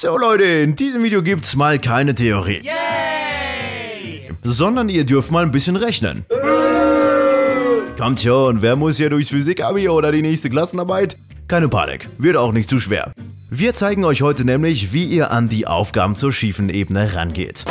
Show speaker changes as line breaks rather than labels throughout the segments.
So Leute, in diesem Video gibt's mal keine Theorie.
Yay!
Sondern ihr dürft mal ein bisschen rechnen. Kommt schon, wer muss hier durchs Physik-Abi oder die nächste Klassenarbeit? Keine Panik, wird auch nicht zu schwer. Wir zeigen euch heute nämlich, wie ihr an die Aufgaben zur schiefen Ebene rangeht.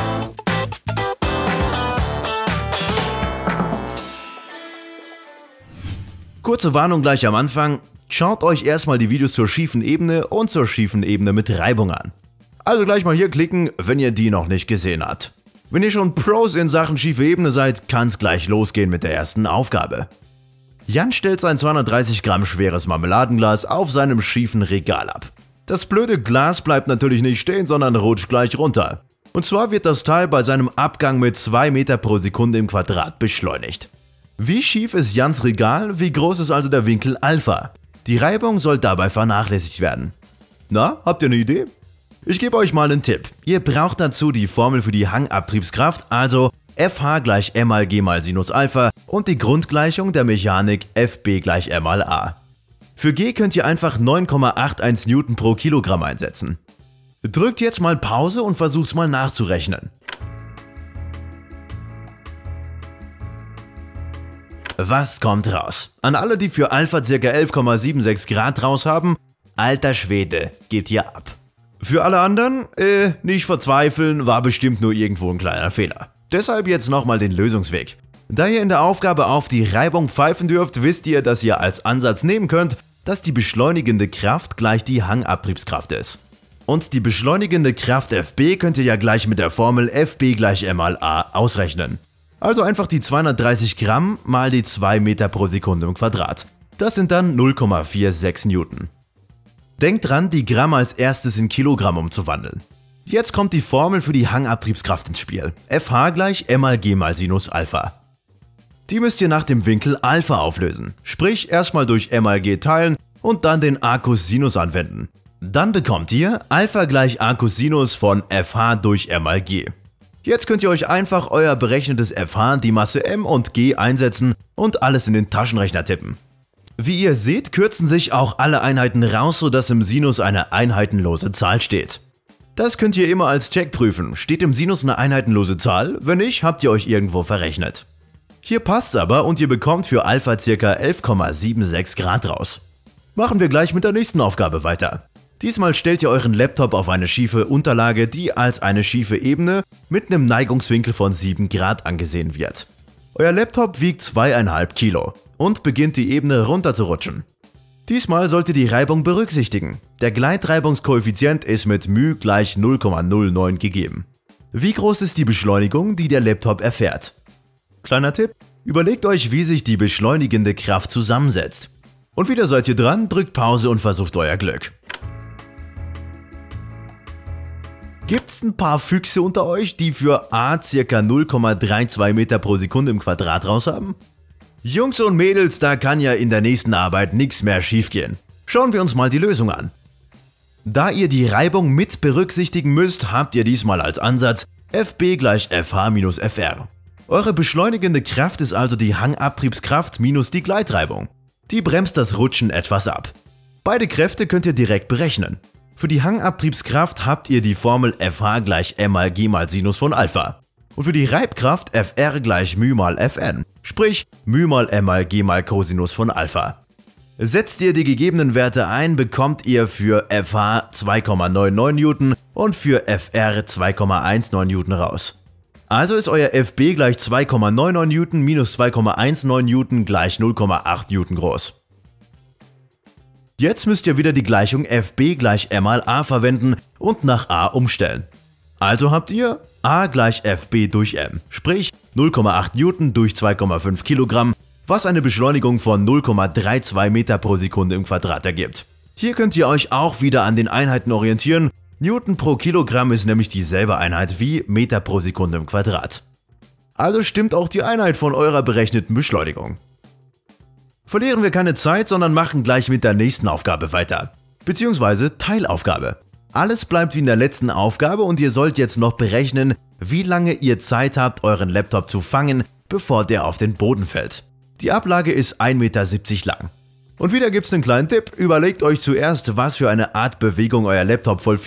Kurze Warnung gleich am Anfang, schaut euch erstmal die Videos zur schiefen Ebene und zur schiefen Ebene mit Reibung an. Also gleich mal hier klicken, wenn ihr die noch nicht gesehen habt. Wenn ihr schon Pros in Sachen schiefe Ebene seid, kann's gleich losgehen mit der ersten Aufgabe. Jan stellt sein 230 Gramm schweres Marmeladenglas auf seinem schiefen Regal ab. Das blöde Glas bleibt natürlich nicht stehen, sondern rutscht gleich runter. Und zwar wird das Teil bei seinem Abgang mit 2 Meter pro Sekunde im Quadrat beschleunigt. Wie schief ist Jans Regal, wie groß ist also der Winkel Alpha? Die Reibung soll dabei vernachlässigt werden. Na, habt ihr eine Idee? Ich gebe euch mal einen Tipp. Ihr braucht dazu die Formel für die Hangabtriebskraft, also Fh gleich m mal g mal Sinus Alpha und die Grundgleichung der Mechanik Fb gleich m mal a. Für g könnt ihr einfach 9,81 Newton pro Kilogramm einsetzen. Drückt jetzt mal Pause und versucht's mal nachzurechnen. Was kommt raus? An alle, die für Alpha ca. 11,76 Grad raus haben, alter Schwede, geht hier ab. Für alle anderen, nicht verzweifeln, war bestimmt nur irgendwo ein kleiner Fehler. Deshalb jetzt nochmal den Lösungsweg. Da ihr in der Aufgabe auf die Reibung pfeifen dürft, wisst ihr, dass ihr als Ansatz nehmen könnt, dass die beschleunigende Kraft gleich die Hangabtriebskraft ist. Und die beschleunigende Kraft Fb könnt ihr ja gleich mit der Formel Fb gleich m mal a ausrechnen. Also einfach die 230 Gramm mal die 2 Meter pro Sekunde im Quadrat. Das sind dann 0,46 Newton. Denkt dran, die Gramm als erstes in Kilogramm umzuwandeln. Jetzt kommt die Formel für die Hangabtriebskraft ins Spiel. Fh gleich m mal g mal Sinus Alpha. Die müsst ihr nach dem Winkel Alpha auflösen. Sprich erstmal durch m mal g teilen und dann den Arcus-Sinus anwenden. Dann bekommt ihr Alpha gleich Arcus-Sinus von Fh durch m mal g. Jetzt könnt ihr euch einfach euer berechnetes Fh, die Masse m und g einsetzen und alles in den Taschenrechner tippen. Wie ihr seht, kürzen sich auch alle Einheiten raus, sodass im Sinus eine einheitenlose Zahl steht. Das könnt ihr immer als Check prüfen. Steht im Sinus eine einheitenlose Zahl? Wenn nicht, habt ihr euch irgendwo verrechnet. Hier passt's aber und ihr bekommt für Alpha ca. 11,76 Grad raus. Machen wir gleich mit der nächsten Aufgabe weiter. Diesmal stellt ihr euren Laptop auf eine schiefe Unterlage, die als eine schiefe Ebene mit einem Neigungswinkel von 7 Grad angesehen wird. Euer Laptop wiegt 2,5 Kilo und beginnt die Ebene runter zu rutschen. Diesmal sollt ihr die Reibung berücksichtigen. Der Gleitreibungskoeffizient ist mit μ gleich 0,09 gegeben. Wie groß ist die Beschleunigung, die der Laptop erfährt? Kleiner Tipp, überlegt euch, wie sich die beschleunigende Kraft zusammensetzt. Und wieder seid ihr dran, drückt Pause und versucht euer Glück. Gibt's ein paar Füchse unter euch, die für a ca. 0,32 Meter pro Sekunde im Quadrat raus haben? Jungs und Mädels, da kann ja in der nächsten Arbeit nichts mehr schiefgehen. Schauen wir uns mal die Lösung an. Da ihr die Reibung mit berücksichtigen müsst, habt ihr diesmal als Ansatz Fb gleich Fh minus Fr. Eure beschleunigende Kraft ist also die Hangabtriebskraft minus die Gleitreibung. Die bremst das Rutschen etwas ab. Beide Kräfte könnt ihr direkt berechnen. Für die Hangabtriebskraft habt ihr die Formel Fh gleich m mal g mal Sinus von Alpha. Und für die Reibkraft Fr gleich μ mal Fn, sprich μ mal m mal g mal Cosinus von Alpha. Setzt ihr die gegebenen Werte ein, bekommt ihr für Fh 2,99 Newton und für Fr 2,19 Newton raus. Also ist euer Fb gleich 2,99 Newton minus 2,19 Newton gleich 0,8 Newton groß. Jetzt müsst ihr wieder die Gleichung Fb gleich m mal a verwenden und nach a umstellen. Also habt ihr a gleich Fb durch m, sprich 0,8 Newton durch 2,5 Kilogramm, was eine Beschleunigung von 0,32 Meter pro Sekunde im Quadrat ergibt. Hier könnt ihr euch auch wieder an den Einheiten orientieren. Newton pro Kilogramm ist nämlich dieselbe Einheit wie Meter pro Sekunde im Quadrat. Also stimmt auch die Einheit von eurer berechneten Beschleunigung. Verlieren wir keine Zeit, sondern machen gleich mit der nächsten Aufgabe weiter. Beziehungsweise Teilaufgabe. Alles bleibt wie in der letzten Aufgabe und ihr sollt jetzt noch berechnen, wie lange ihr Zeit habt, euren Laptop zu fangen, bevor der auf den Boden fällt. Die Ablage ist 1,70 Meter lang. Und wieder gibt's einen kleinen Tipp, überlegt euch zuerst, was für eine Art Bewegung euer Laptop vollführt,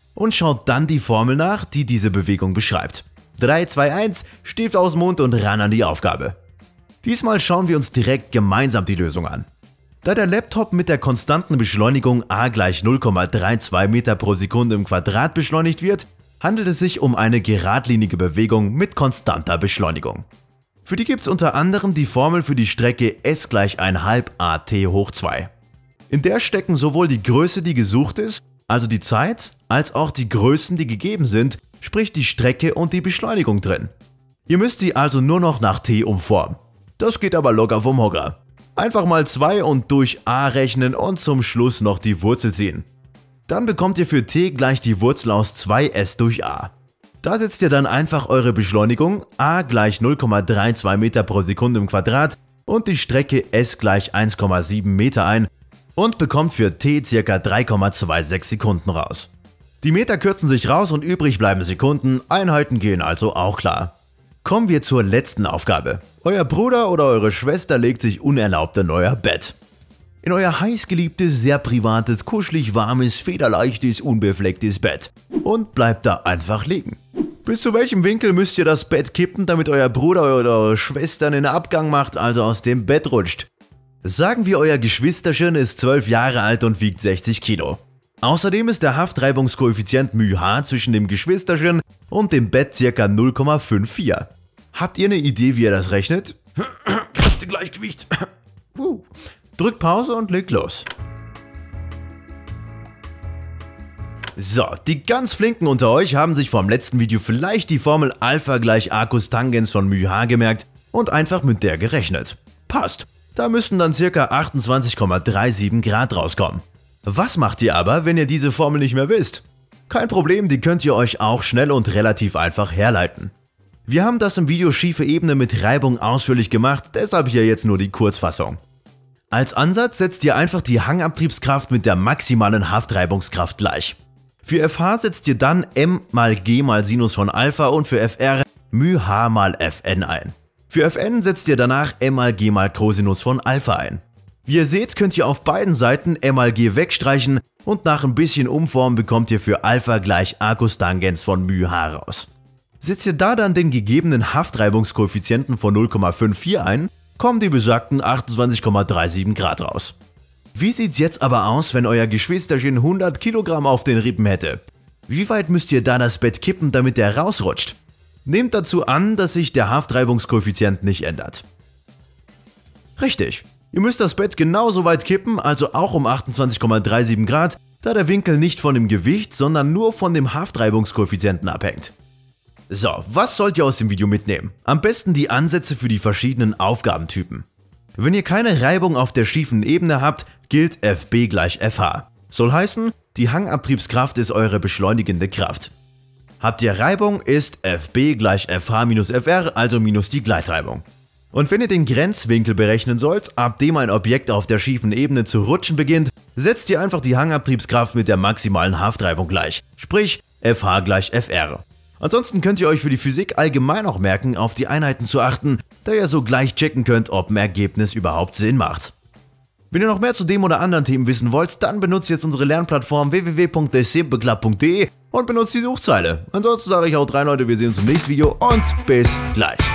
und schaut dann die Formel nach, die diese Bewegung beschreibt. 3, 2, 1, Stift aus dem Mund und ran an die Aufgabe. Diesmal schauen wir uns direkt gemeinsam die Lösung an. Da der Laptop mit der konstanten Beschleunigung a gleich 0,32 Meter pro Sekunde im Quadrat beschleunigt wird, handelt es sich um eine geradlinige Bewegung mit konstanter Beschleunigung. Für die gibt es unter anderem die Formel für die Strecke s gleich 1/2 at hoch 2. In der stecken sowohl die Größe, die gesucht ist, also die Zeit, als auch die Größen, die gegeben sind, sprich die Strecke und die Beschleunigung drin. Ihr müsst sie also nur noch nach t umformen. Das geht aber locker vom Hocker. Einfach mal 2 und durch a rechnen und zum Schluss noch die Wurzel ziehen. Dann bekommt ihr für t gleich die Wurzel aus 2s durch a. Da setzt ihr dann einfach eure Beschleunigung a gleich 0,32 Meter pro Sekunde im Quadrat und die Strecke s gleich 1,7 Meter ein und bekommt für t ca. 3,26 Sekunden raus. Die Meter kürzen sich raus und übrig bleiben Sekunden, Einheiten gehen also auch klar. Kommen wir zur letzten Aufgabe. Euer Bruder oder eure Schwester legt sich unerlaubt in euer Bett. In euer heißgeliebtes, sehr privates, kuschelig warmes, federleichtes, unbeflecktes Bett und bleibt da einfach liegen. Bis zu welchem Winkel müsst ihr das Bett kippen, damit euer Bruder oder eure Schwester einen Abgang macht, also aus dem Bett rutscht? Sagen wir, euer Geschwisterchen ist 12 Jahre alt und wiegt 60 Kilo. Außerdem ist der Haftreibungskoeffizient μh zwischen dem Geschwisterchen und dem Bett ca. 0,54. Habt ihr eine Idee, wie ihr das rechnet? Kräftegleichgewicht. Drückt Pause und legt los. So, die ganz Flinken unter euch haben sich vom letzten Video vielleicht die Formel Alpha gleich Arcus Tangens von μh gemerkt und einfach mit der gerechnet. Passt. Da müssten dann ca. 28,37 Grad rauskommen. Was macht ihr aber, wenn ihr diese Formel nicht mehr wisst? Kein Problem, die könnt ihr euch auch schnell und relativ einfach herleiten. Wir haben das im Video Schiefe Ebene mit Reibung ausführlich gemacht, deshalb hier jetzt nur die Kurzfassung. Als Ansatz setzt ihr einfach die Hangabtriebskraft mit der maximalen Haftreibungskraft gleich. Für FH setzt ihr dann m mal g mal Sinus von Alpha und für FR μh mal Fn ein. Für Fn setzt ihr danach m mal g mal Cosinus von Alpha ein. Wie ihr seht, könnt ihr auf beiden Seiten m mal g wegstreichen und nach ein bisschen Umformen bekommt ihr für Alpha gleich Arcus Tangens von μh raus. Setzt ihr da dann den gegebenen Haftreibungskoeffizienten von 0,54 ein, kommen die besagten 28,37 Grad raus. Wie sieht's jetzt aber aus, wenn euer Geschwisterchen 100 Kilogramm auf den Rippen hätte? Wie weit müsst ihr da das Bett kippen, damit der rausrutscht? Nehmt dazu an, dass sich der Haftreibungskoeffizient nicht ändert. Richtig, ihr müsst das Bett genauso weit kippen, also auch um 28,37 Grad, da der Winkel nicht von dem Gewicht, sondern nur von dem Haftreibungskoeffizienten abhängt. So, was sollt ihr aus dem Video mitnehmen? Am besten die Ansätze für die verschiedenen Aufgabentypen. Wenn ihr keine Reibung auf der schiefen Ebene habt, gilt FB gleich FH. Soll heißen, die Hangabtriebskraft ist eure beschleunigende Kraft. Habt ihr Reibung, ist FB gleich FH minus FR, also minus die Gleitreibung. Und wenn ihr den Grenzwinkel berechnen sollt, ab dem ein Objekt auf der schiefen Ebene zu rutschen beginnt, setzt ihr einfach die Hangabtriebskraft mit der maximalen Haftreibung gleich, sprich FH gleich FR. Ansonsten könnt ihr euch für die Physik allgemein auch merken, auf die Einheiten zu achten, da ihr so gleich checken könnt, ob ein Ergebnis überhaupt Sinn macht. Wenn ihr noch mehr zu dem oder anderen Themen wissen wollt, dann benutzt jetzt unsere Lernplattform www.simpleclub.de und benutzt die Suchzeile. Ansonsten sage ich haut rein Leute, wir sehen uns im nächsten Video und bis gleich.